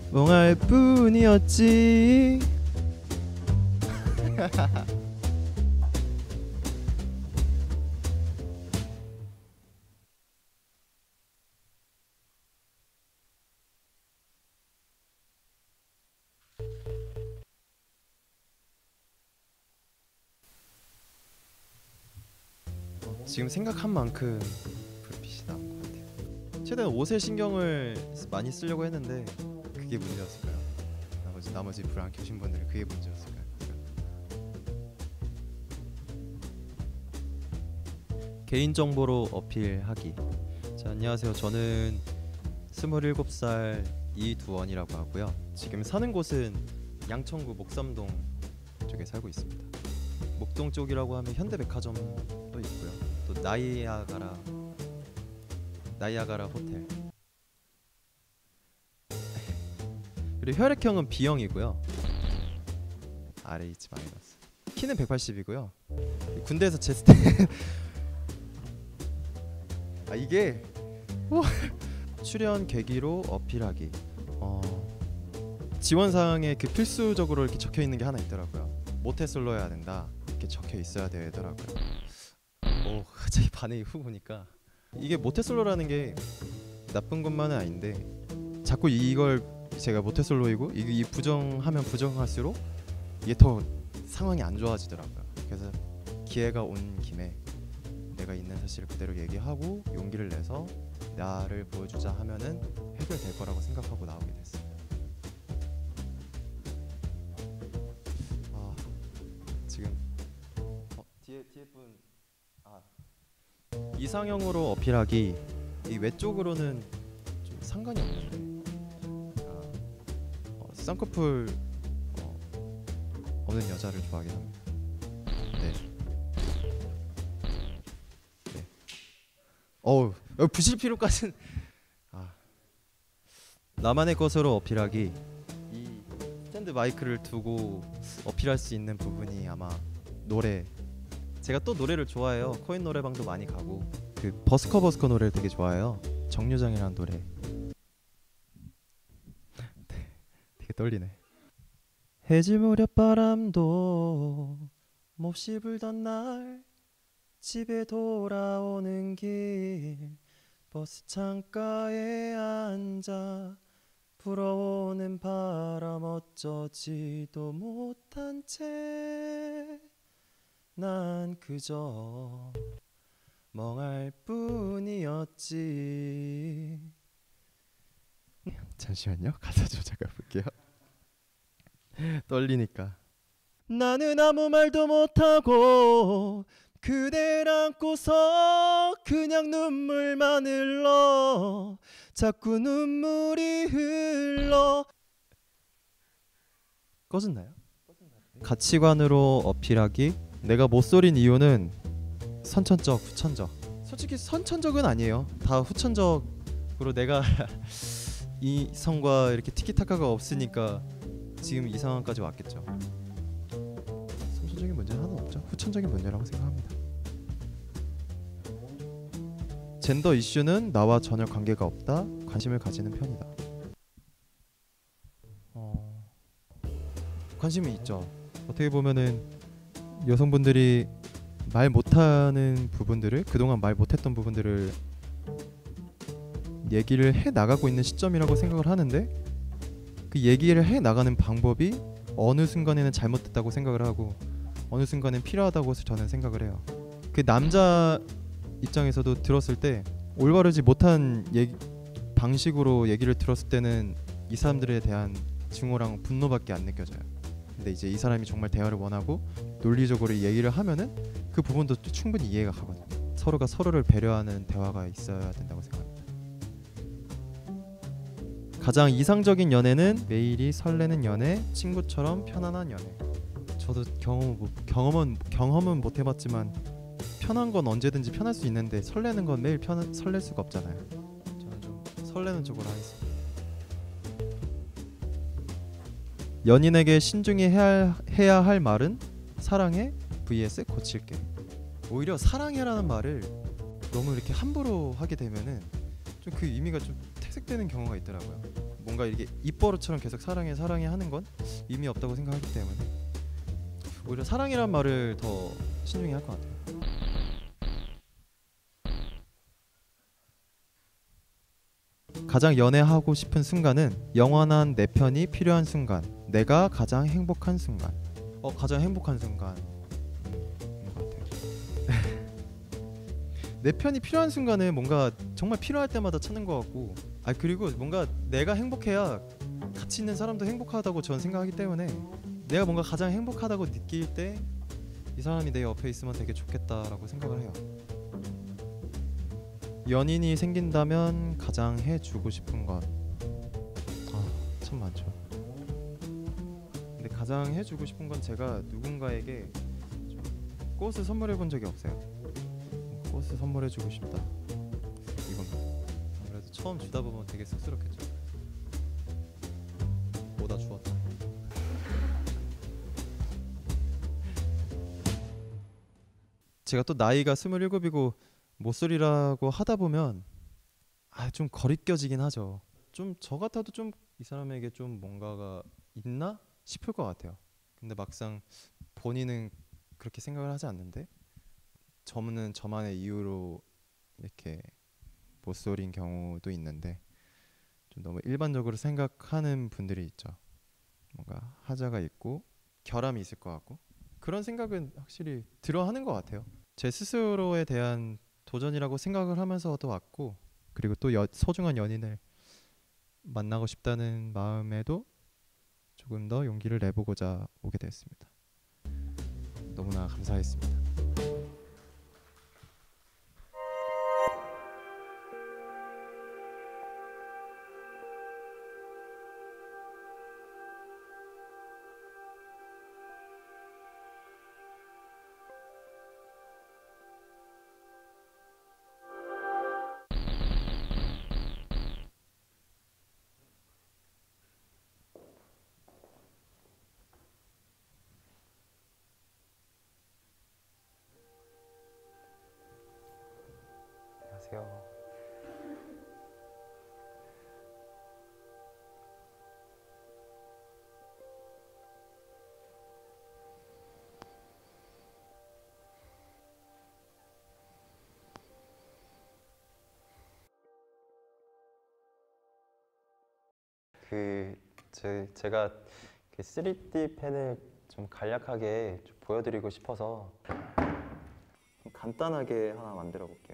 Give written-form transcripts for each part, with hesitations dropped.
멍할 뿐이었지. 지금 생각한 만큼 불빛이 나온 것 같아요. 최대한 옷에 신경을 많이 쓰려고 했는데 그게 문제였을까요? 나머지 불 안 켜신 분들은 그게 문제였을까요? 개인정보로 어필하기. 자, 안녕하세요. 저는 27살 이두원이라고 하고요. 지금 사는 곳은 양천구 목삼동 쪽에 살고 있습니다. 목동 쪽이라고 하면 현대백화점도 있고요. 또 나이아가라 호텔. 그리고 혈액형은 B형이고요. RH 마이너스. 키는 180이고요. 군대에서 쟀을 때 이게 출연 계기로 어필하기. 지원사항에 그 필수적으로 이렇게 적혀 있는 게 하나 있더라고요. 모태솔로여야 된다. 이렇게 적혀 있어야 되더라고요. 갑자기 반응이 후 보니까 이게 모태솔로라는 게 나쁜 것만은 아닌데 자꾸 이걸 제가 모태솔로이고 이 부정하면 부정할수록 이게 더 상황이 안 좋아지더라고요. 그래서 기회가 온 김에 내가 있는 사실을 그대로 얘기하고 용기를 내서 나를 보여주자 하면은 해결될 거라고 생각하고 나오게 됐어요. 지금 뒤에 분 이상형으로 어필하기. 이 외적으로는 좀 상관이 없는데 쌍꺼풀 없는 여자를 좋아하긴 합니다. 네. 부실 필요까지는 나만의 것으로 어필하기. 이 스탠드 마이크를 두고 어필할 수 있는 부분이 아마 노래. 제가 또 노래를 좋아해요. 코인 노래방도 많이 가고 그 버스커 노래를 되게 좋아해요. 정류장이라는 노래. 되게 떨리네. 해질 무렵 바람도 몹시 불던 날 집에 돌아오는 길 버스 창가에 앉아 불어오는 바람 어쩌지도 못한 채 난 그저 멍할 뿐이었지. 잠시만요. 가사 좀 잠깐 볼게요. 떨리니까. 나는 아무 말도 못하고 그댈 안고서 그냥 눈물만 흘러 자꾸 눈물이 흘러. 꺼졌나요? 가치관으로 어필하기. 내가 못소린 이유는 선천적, 후천적. 솔직히 선천적은 아니에요. 다 후천적으로 내가 이성과 이렇게 티키타카가 없으니까 지금 이 상황까지 왔겠죠. 선천적인 문제는 하나 없죠. 후천적인 문제라고 생각합니다. 젠더 이슈는 나와 전혀 관계가 없다. 관심을 가지는 편이다. 관심이 있죠. 어떻게 보면은 여성분들이 말 못하는 부분들을, 그동안 말 못했던 부분들을 얘기를 해 나가고 있는 시점이라고 생각을 하는데 그 얘기를 해 나가는 방법이 어느 순간에는 잘못됐다고 생각을 하고 어느 순간엔 필요하다고 저는 생각을 해요. 그 남자 입장에서도 들었을 때 올바르지 못한 방식으로 얘기를 들었을 때는 이 사람들에 대한 증오랑 분노밖에 안 느껴져요. 근데 이제 이 사람이 정말 대화를 원하고 논리적으로 얘기를 하면은 그 부분도 충분히 이해가 가거든요. 서로가 서로를 배려하는 대화가 있어야 된다고 생각합니다. 가장 이상적인 연애는 매일이 설레는 연애, 친구처럼 편안한 연애. 저도 경험은 못 해봤지만 편한 건 언제든지 편할 수 있는데 설레는 건 매일 설렐 수가 없잖아요. 저는 좀 설레는 쪽으로 하겠습니다. 연인에게 신중히 해야 할 말은 사랑해 vs 고칠게. 오히려 사랑해라는 말을 너무 이렇게 함부로 하게 되면은 좀 그 의미가 좀 퇴색되는 경우가 있더라고요. 뭔가 이게 입버릇처럼 계속 사랑해 사랑해 하는 건 의미 없다고 생각하기 때문에 오히려 사랑이란 말을 더 신중히 할 것 같아요. 가장 연애하고 싶은 순간은 영원한 내 편이 필요한 순간, 내가 가장 행복한 순간. 가장 행복한 순간인 것 같아요. 내 편이 필요한 순간은 뭔가 정말 필요할 때마다 찾는 것 같고, 그리고 뭔가 내가 행복해야 같이 있는 사람도 행복하다고 저는 생각하기 때문에 내가 뭔가 가장 행복하다고 느낄 때 이 사람이 내 옆에 있으면 되게 좋겠다라고 생각을 해요. 연인이 생긴다면 가장 해주고 싶은 것, 참 많죠. 근데 가장 해주고 싶은 건 제가 누군가에게 좀 꽃을 선물해 본 적이 없어요. 꽃을 선물해주고 싶다, 이건 아무래도 처음 주다 보면 되게 쑥스럽겠죠. 나 주웠다. 제가 또 나이가 27이고 모쏠이라고 하다 보면 좀 거리껴지긴 하죠. 좀 저 같아도 좀 이 사람에게 좀 뭔가가 있나 싶을 것 같아요. 근데 막상 본인은 그렇게 생각을 하지 않는데 저는 저만의 이유로 이렇게 모쏠인 경우도 있는데 좀 너무 일반적으로 생각하는 분들이 있죠. 뭔가 하자가 있고 결함이 있을 것 같고 그런 생각은 확실히 들어 하는 것 같아요. 제 스스로에 대한 도전이라고 생각을 하면서도 왔고, 그리고 또 소중한 연인을 만나고 싶다는 마음에도 조금 더 용기를 내보고자 오게 됐습니다. 너무나 감사했습니다. 안녕하세요. 제가 3D 펜을 좀 간략하게 좀 보여드리고 싶어서 좀 간단하게 하나 만들어 볼게요.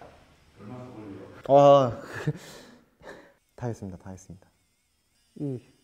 다 했습니다. 다 했습니다.